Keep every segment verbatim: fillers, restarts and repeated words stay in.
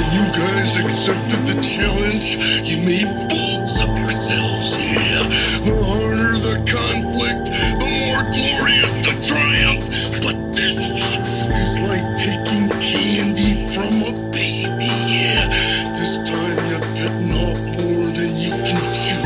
You guys accepted the challenge. You made fools of yourselves, yeah. The harder the conflict, the more glorious the triumph. But this is like taking candy from a baby, yeah. This time you're bitten off more than you can chew.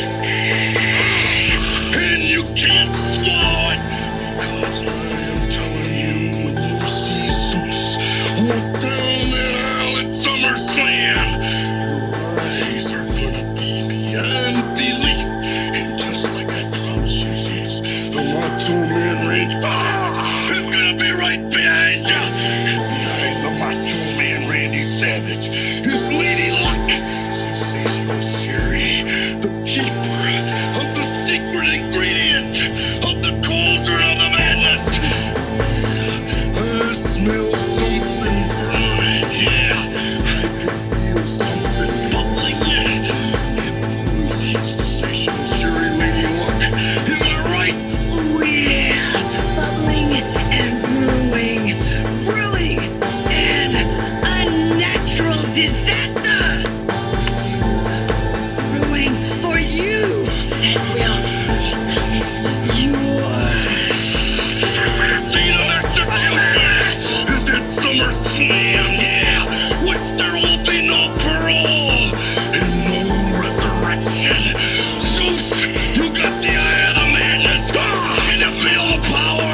And you can't swallow it, because I am telling you, when you see Zeus walk down that aisle at SummerSlam, your eyes are gonna be beyond belief. And just like I promised you, Zeus, the Macho Man Randy ah, is gonna be right behind you. And behind the Macho Man Randy Savage is Lady Luck, Sensational Sherry, the keeper of the secret ingredient of the cauldron of the madness. I smell something brewing, yeah. I can feel something bubbling, yeah. And Sensational Sherry, Lady Luck, am I right? Oh yeah, bubbling and brewing, brewing and a natural disaster. Brewing for you that will yours. See the execution is at SummerSlam, yeah. Which there will be no parole and no resurrection. Zeus, you got the eye of the madness. Can you feel the power?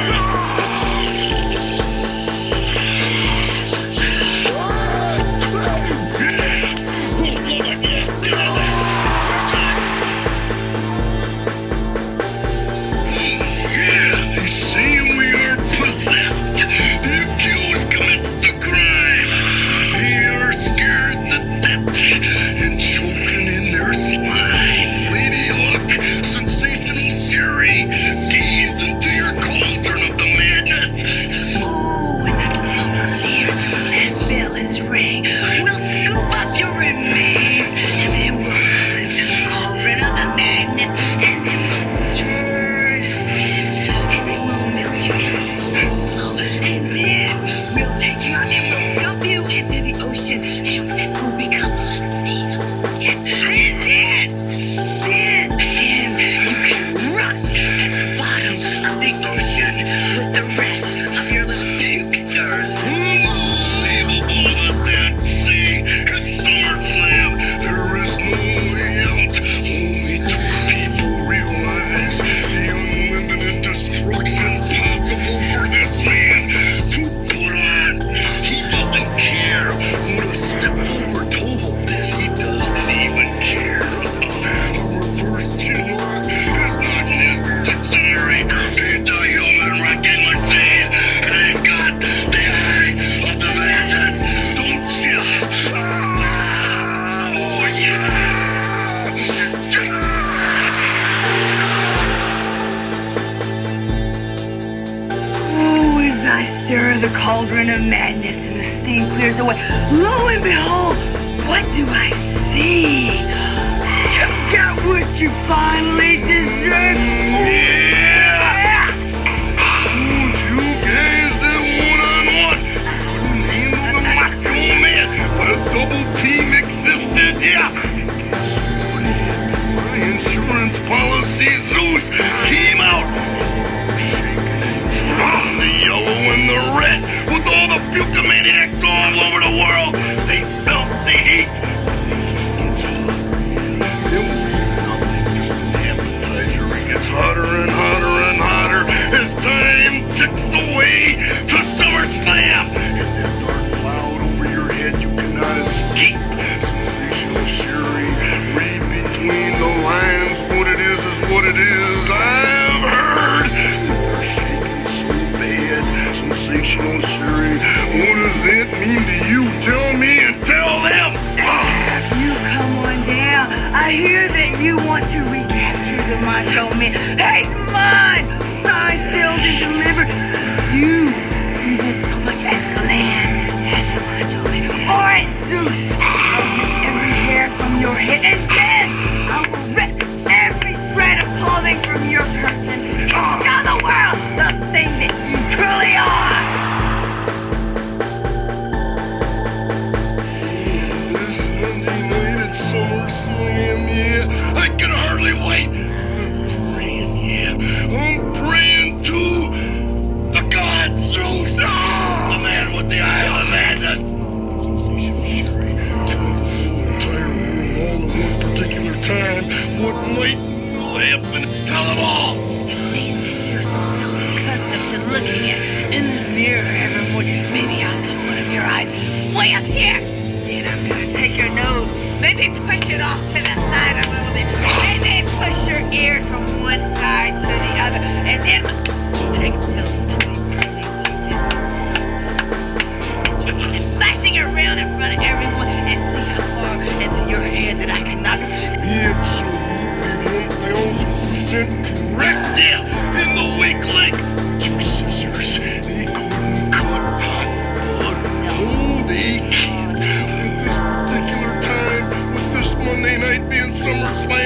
Yeah, they say we are possessed. The accused commits the crime. They are scared to death and choking in their spine. Lady Luck, Sensational Sherry, gaze into your cauldron of the madness. Oh, with that little clear as well as ring, we'll scoop up your remains, and then we'll run into the cauldron of the madness, and then we'll stir the fish, and then we'll melt you in slow, and then we'll take you out and we'll dump you into the ocean, and then we'll become unseeable. Yes, and then, then, then you can rot at the bottom of the ocean with the rest of your little pukesters. Unbelievable, the Dead Sea at SummerSlam. There is no way out. Only two people realize the unlimited destruction possible for this man to put on. He doesn't care what a step over told him this. He doesn't even care. A reverse killer is not necessary. It's a human wrecking machine. And he's got the eye of the madness. Don't you? Oh, yeah. Oh, as I stir the cauldron of madness and the steam clears away, lo and behold, what do I see? You got what you finally deserve. Yeah! Who's you guys that one-on-one? Couldn't handle the Macho Man, but a double team existed, yeah! My insurance policy, Zeus, came out! The yellow and the red, with all the Fukamaniacs all over the world, they felt the heat! It's hotter and hotter and hotter as time ticks away to SummerSlam. And that dark cloud over your head you cannot escape. Sensational Sherry, read between the lines. What it is is what it is. I've heard. They're shaking so bad. Sensational Sherry, what does that mean to you? Tell me and tell them. You come on down. I hear that you want to recapture the Macho Man. Hey, come on! Signed, sealed, and delivered. You, you get so much as land as the Macho Man. Alright, Zeus, I'll get every hair from your head, and then I will rip every shred of clothing from your person. Show the world the thing that you truly are! time, what might happen? Tell them all! You're so accustomed to looking at in the mirror every morning. Maybe I'll put one of your eyes way up here. Then I'm gonna take your nose, maybe push it off to the side a little bit, and then push your ears from one side to the other, and then take those flashing around in front of everyone and see how far into your head that I can knock it. Absolutely one thousand percent correct. Yeah, in the weak link. Two scissors, they couldn't cut hot butter. No, they can't. At this particular time, with this Monday night being summer,